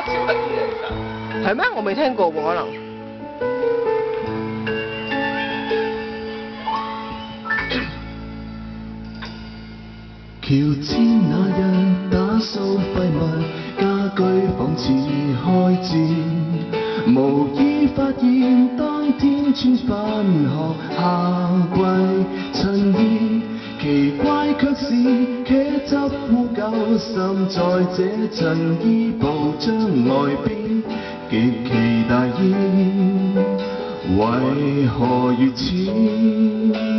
超得意嘅其實。 係咩？我未聽過喎，可能。 喬遷那日打掃廢物，家居仿似開戰，無意發現當天穿返學夏季襯衣，奇怪卻是茄汁污垢滲在這襯衣布張外邊，極其大意，為何如此？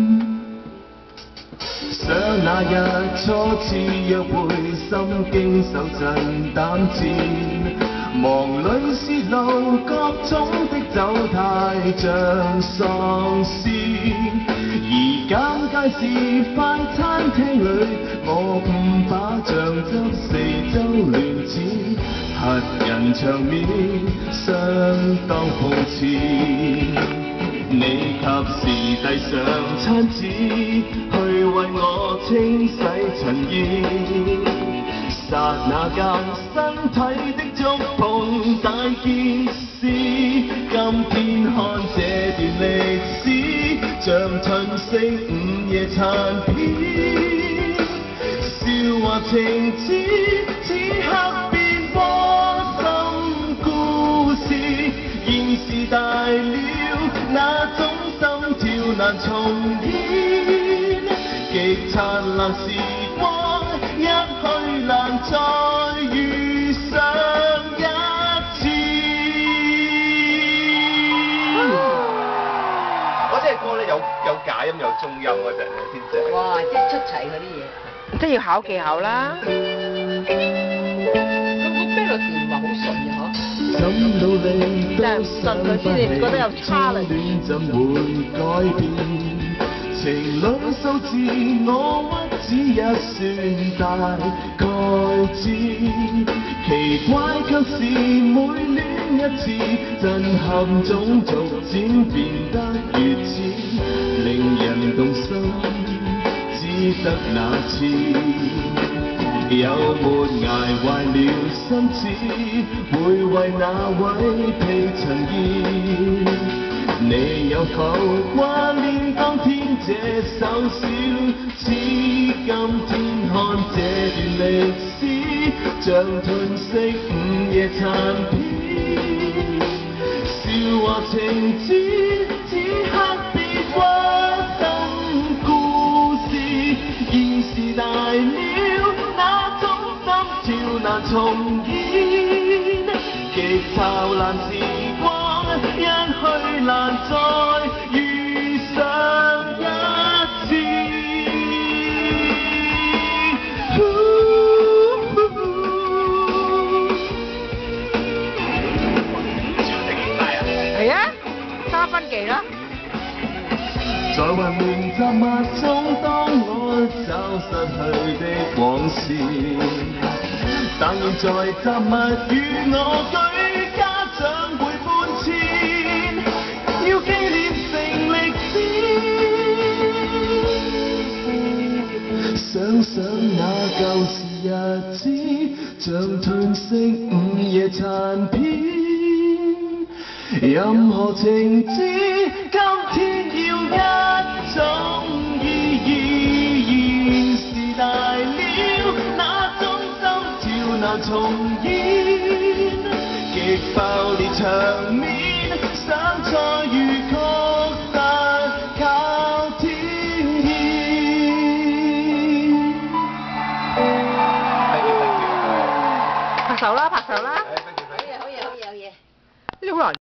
想那日初次約會，心驚手震膽戰，忙裏泄露各種的走態像喪屍。而尷尬是快餐廳裏，我誤把醬汁四周亂指，嚇人場面相當諷刺。你及時遞上餐紙，去為我清洗塵衣。剎那間，身體的觸碰大件事。今天看這段歷史，像褪色午夜殘片。笑話情節，此刻變窩心故事。現時大了，那種心跳難重演，極燦爛時光，一去難再遇上一次。 嗰隻歌咧有假音有中音嗰陣咧先正。 哇！即係出齊嗰啲嘢。 即係要考技巧啦。 佢個 melody 唔係好順嘅嗬。 怎努力但係唔順佢先，你覺得有差啦。 怎會改變？情侶數字我屈指一算大概知，奇怪卻是每戀一次，震撼總逐漸變得越似，令人動心，只得那次。有沒捱壞了心智，會為那位披襯衣？你有否掛念當天這首小詩？今天看這段歷史，像褪色午夜殘片。笑話情節，此刻別窩心故事。現時大了，那種心跳難重演，極燦爛時光，一去難再遇上一次。 係啊，3分技啦。 在混亂雜物中，當我找失去的往事，但現在雜物與我居家長會搬遷，要紀念成歷史。想想那舊時日子，像褪色午夜殘片。任何情節，今天要一種意義。現時大了，那種心跳難重演，極爆裂場面，想再遇確實靠天意。 拍手啦，拍手啦！ 好嘢，好嘢，好嘢，好嘢。 呢啲好難。